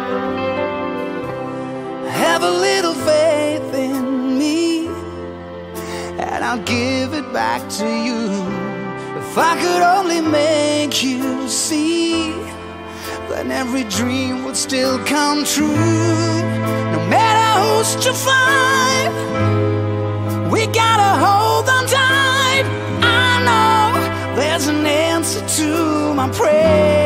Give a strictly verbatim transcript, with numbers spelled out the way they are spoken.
Have a little faith in me, and I'll give it back to you. If I could only make you see, then every dream would still come true. No matter who's to find, we gotta hold on tight. I know there's an answer to my prayer.